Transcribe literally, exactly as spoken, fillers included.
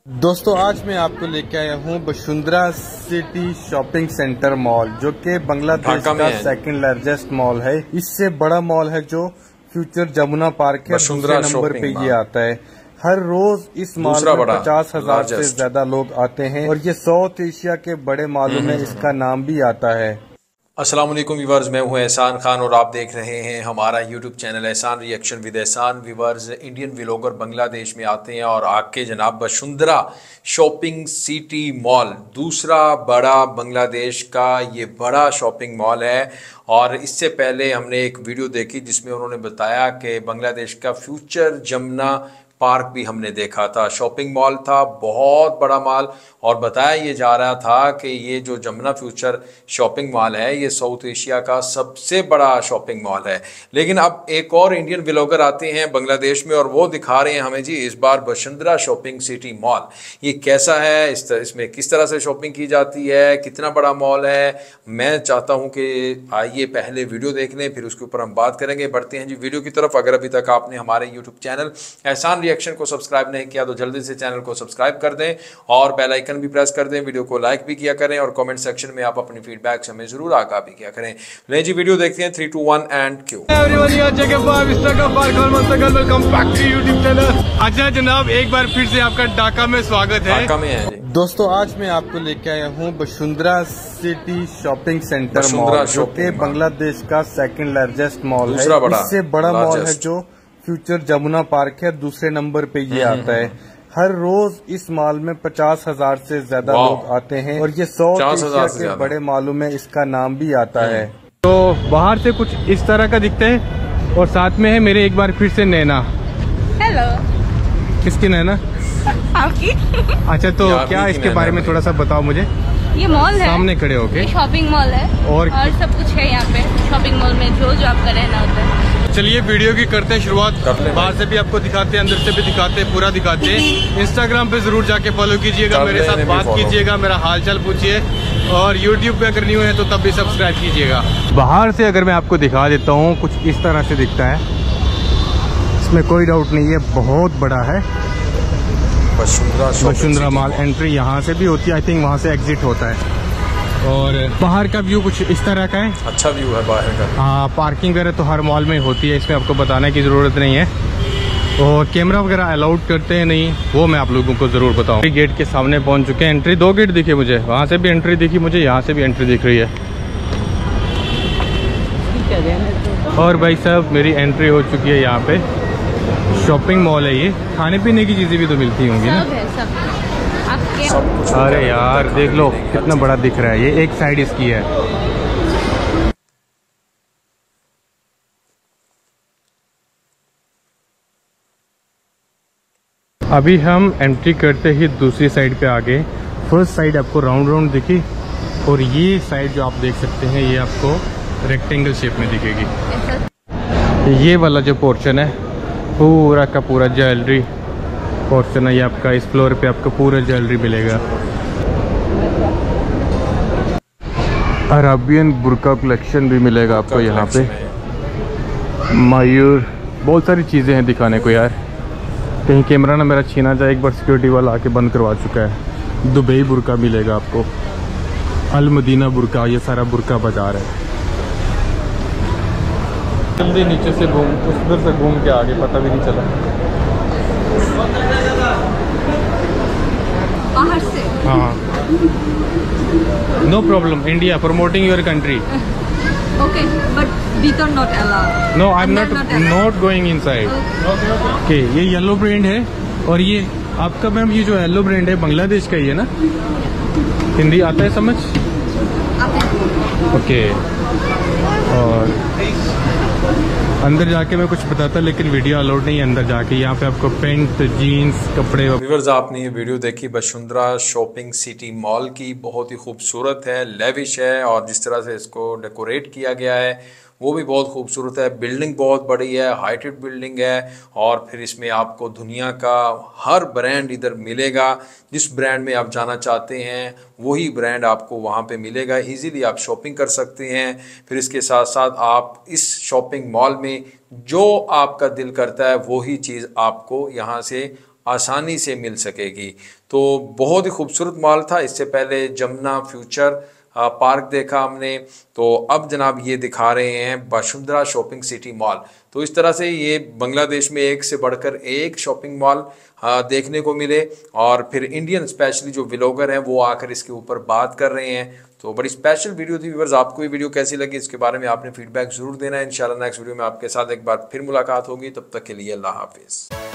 दोस्तों आज मैं आपको लेके आया हूँ Vasundhara city shopping centre mall, जो कि बांग्लादेश का सेकंड लार्जेस्ट मॉल है। इससे बड़ा मॉल है जो फ्यूचर जमुना पार्क है, दूसरे नंबर पे ये आता है। हर रोज इस मॉल में पचास हजार से ज्यादा लोग आते हैं और ये साउथ एशिया के बड़े मॉलों में इसका नाम भी आता है। अस्सलाम वालेकुम व्यूवर्स, मैं हूं एहसान खान और आप देख रहे हैं हमारा YouTube channel Ehsan reaction with Ehsan. Viewers, Indian vlogger Bangladesh में आते हैं और आके जनाब वसुंधरा शॉपिंग सिटी मॉल, दूसरा बड़ा बांग्लादेश का ये बड़ा शॉपिंग मॉल है। और इससे पहले हमने एक वीडियो देखी जिसमें उन्होंने बताया कि बांग्लादेश का फ्यूचर जमुना पार्क भी हमने देखा था। शॉपिंग मॉल था, बहुत बड़ा मॉल, और बताया ये जा रहा था कि ये जो जमुना फ्यूचर शॉपिंग मॉल है ये साउथ एशिया का सबसे बड़ा शॉपिंग मॉल है। लेकिन अब एक और इंडियन व्लॉगर आते हैं बांग्लादेश में और वो दिखा रहे हैं हमें जी इस बार वसुंधरा शॉपिंग सिटी मॉल ये कैसा है, इस तरह इसमें किस तरह से शॉपिंग की जाती है, कितना बड़ा मॉल है। मैं चाहता हूँ कि आइए पहले वीडियो देख लें, फिर उसके ऊपर हम बात करेंगे। बढ़ते हैं जी वीडियो की तरफ। अगर अभी तक आपने हमारे यूट्यूब चैनल एहसान रिएक्शन को सब्सक्राइब नहीं किया तो जल्दी से चैनल को सब्सक्राइब कर दें और बेल आइकन भी प्रेस कर दें। वीडियो को लाइक भी किया करें और कमेंट सेक्शन में आप अपनी फीडबैक हमें जरूर आगाह भी किया करें। ले जी वीडियो देखते हैं। Three two one and cue. अच्छा जनाब, एक बार फिर से आपका ढाका में स्वागत है। ढाका में है जी। दोस्तों आज मैं आपको लेके आया हूँ Vasundhara city shopping centre mall, जो कि बांग्लादेश का सेकंड लार्जेस्ट मॉल है। इससे बड़ा मॉल है जो फ्यूचर जमुना पार्क है, दूसरे नंबर पे ये आता है। हर रोज इस मॉल में पचास हजार से ज्यादा लोग आते हैं और ये साउथ एशिया के बड़े मॉलों में इसका नाम भी आता है। तो बाहर से कुछ इस तरह का दिखता है और साथ में है मेरे एक बार फिर से नैना। हेलो। किसकी नैना? आपकी। अच्छा, तो क्या इसके बारे में थोड़ा सा बताओ मुझे। ये मॉल है, सामने खड़े होके शॉपिंग मॉल है और, और सब कुछ है यहाँ पे शॉपिंग मॉल में, जो जो आपका रहना होता है। चलिए वीडियो की करते हैं शुरुआत। बाहर से भी आपको दिखाते हैं, अंदर से भी दिखाते हैं, पूरा दिखाते हैं। इंस्टाग्राम पे जरूर जाके फॉलो कीजिएगा, मेरे साथ बात कीजिएगा, मेरा हालचाल पूछिए, और यूट्यूब पे अगर न्यू है तो तब भी सब्सक्राइब कीजिएगा। बाहर से अगर मैं आपको दिखा देता हूँ, कुछ इस तरह से दिखता है, इसमें कोई डाउट नहीं है, बहुत बड़ा है वसुंधरा मॉल। एंट्री यहाँ से भी होती है, आई थिंक वहाँ से एग्जिट होता है। और बाहर का व्यू कुछ इस तरह का है। अच्छा व्यू है बाहर का। हाँ, पार्किंग वगैरह तो हर मॉल में होती है, इसमें आपको बताने की ज़रूरत नहीं है। और कैमरा वगैरह अलाउड करते हैं नहीं, वो मैं आप लोगों को ज़रूर बताऊँ। गेट के सामने पहुँच चुके हैं। एंट्री दो गेट दिखे मुझे, वहाँ से भी एंट्री दिखी मुझे, यहाँ से भी एंट्री दिख रही है। और भाई साहब मेरी एंट्री हो चुकी है यहाँ पे। शॉपिंग मॉल है ये, खाने पीने की चीज़ें भी तो मिलती होंगी ना। सब है, सब है। आपके अरे यार देख लो कितना बड़ा दिख रहा है, ये एक साइड इसकी है। अभी हम एंट्री करते ही दूसरी साइड पे आ गए। फर्स्ट साइड आपको राउंड राउंड दिखी और ये साइड जो आप देख सकते हैं ये आपको रेक्टेंगल शेप में दिखेगी। ये वाला जो पोर्शन है पूरा का पूरा ज्वेलरी पोर्शन है, ये आपका इस फ्लोर पे आपको पूरा ज्वेलरी मिलेगा। अरबियन बुर्का कलेक्शन भी मिलेगा आपको यहाँ पे, मयूर, बहुत सारी चीज़ें हैं दिखाने को यार। कहीं कैमरा ना मेरा छीना जाए, एक बार सिक्योरिटी वाला आके बंद करवा चुका है। दुबई बुर्का मिलेगा आपको, अल मदीना बुर्का, ये सारा बुर्का बाजार है। जल्दी नीचे से घूम, उधर से घूम के आगे, पता भी नहीं चला। बाहर से। हाँ, no problem, India promoting your country. Okay, but भीतर not allowed. No, I am not not going inside. Okay, ये येलो ब्रांड है और ये आपका मैम, ये जो येलो ब्रांड है बांग्लादेश का ही है ना? हिंदी आता है समझ? ओके। और अंदर जाके मैं कुछ बताता, लेकिन वीडियो अलाउड नहीं है अंदर जाके। यहाँ पे आपको पेंट, जीन्स, कपड़े। व्यूअर्स, आपने ये वीडियो देखी वसुंधरा शॉपिंग सिटी मॉल की, बहुत ही खूबसूरत है, लेविश है, और जिस तरह से इसको डेकोरेट किया गया है वो भी बहुत खूबसूरत है। बिल्डिंग बहुत बड़ी है, हाइटेड बिल्डिंग है, और फिर इसमें आपको दुनिया का हर ब्रांड इधर मिलेगा। जिस ब्रांड में आप जाना चाहते हैं वही ब्रांड आपको वहाँ पे मिलेगा। इजीली आप शॉपिंग कर सकते हैं। फिर इसके साथ साथ आप इस शॉपिंग मॉल में जो आपका दिल करता है वही चीज़ आपको यहाँ से आसानी से मिल सकेगी। तो बहुत ही खूबसूरत मॉल था। इससे पहले जमुना फ्यूचर पार्क देखा हमने, तो अब जनाब ये दिखा रहे हैं वसुंधरा शॉपिंग सिटी मॉल। तो इस तरह से ये बांग्लादेश में एक से बढ़कर एक शॉपिंग मॉल देखने को मिले, और फिर इंडियन स्पेशली जो व्लॉगर हैं वो आकर इसके ऊपर बात कर रहे हैं। तो बड़ी स्पेशल वीडियो थी व्यूअर्स। आपको ये वीडियो कैसी लगी इसके बारे में आपने फीडबैक जरूर देना है। इंशाल्लाह नेक्स्ट वीडियो में आपके साथ एक बार फिर मुलाकात होगी। तब तक के लिए अल्लाह हाफिज़।